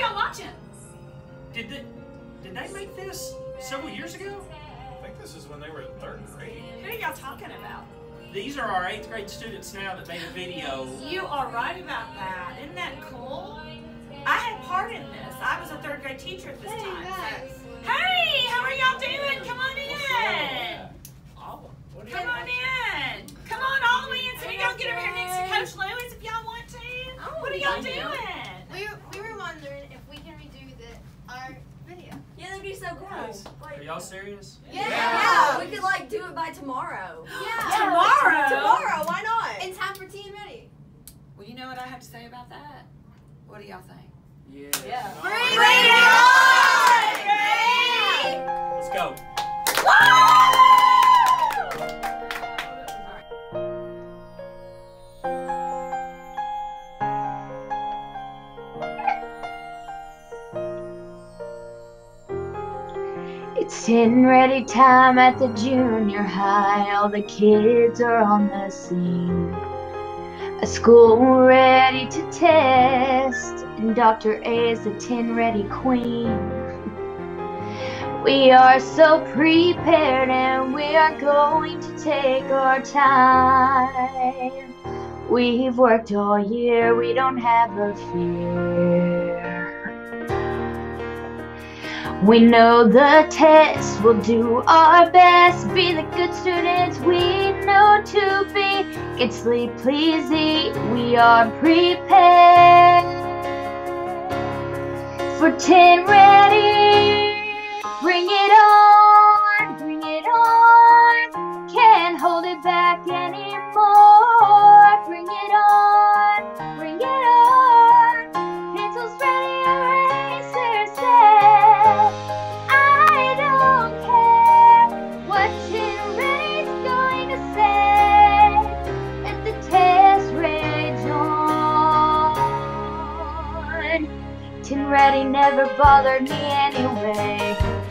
y'all watching? Did they make this several years ago? I think this is when they were in 3rd grade. Who are y'all talking about? These are our 8th grade students now that made a video. You are right about that. Isn't that cool? I had part in this. I was a 3rd grade teacher at this time. Guys. So. Hey, how are y'all doing? Come on in. Come on in. Come on all the way in. So y'all get over here next to Coach Lewis if y'all want to. Oh, what are y'all doing? We were wondering if we can redo our video. Yeah, that'd be so cool. Are y'all serious? Yeah. We could like do it by tomorrow. Yeah. Tomorrow? Tomorrow, why not? In time for TNReady. Well, you know what I have to say about that? What do y'all think? Yeah. Bring it on! Let's go. It's TNReady time at the junior high. All the kids are on the scene. A school ready to test, and Dr. A is the TNReady queen. We are so prepared, and we are going to take our time. We've worked all year, we don't have a fear. We know the test, we'll do our best. Be the good students we know to be. Get sleep, please eat, we are prepared for TNReady. Bring it on, bring it on. Can't hold it back anymore. Bring it on, bring it on. Pencils ready, erasers set. I don't care what TNReady's going to say. Let the test rage on. TNReady never bothered me anyway.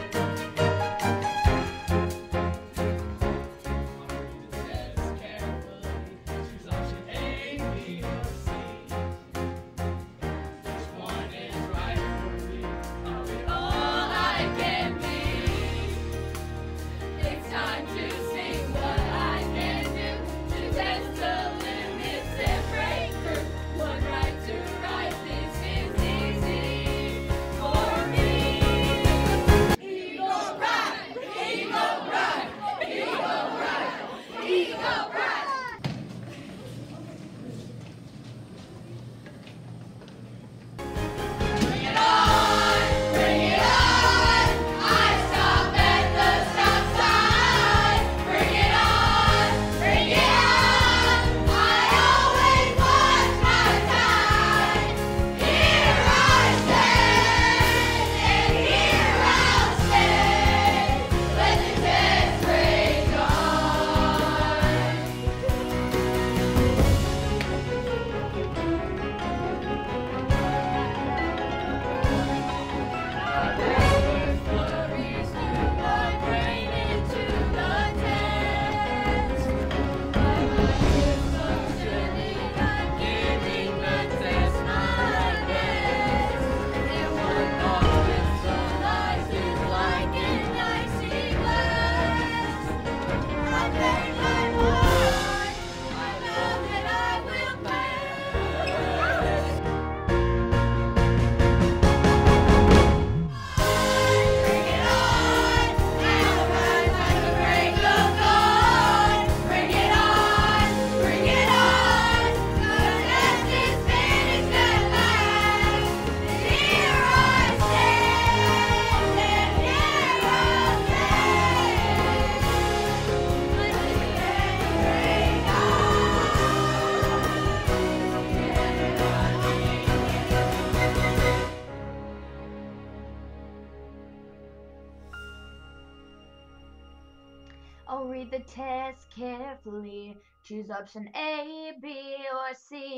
I'll read the test carefully, choose option A, B, or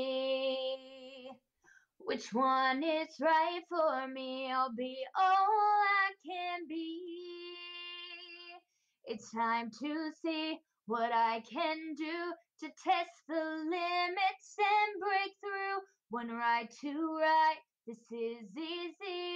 C. Which one is right for me? I'll be all I can be. It's time to see what I can do to test the limits and break through. One right, two right, This is easy.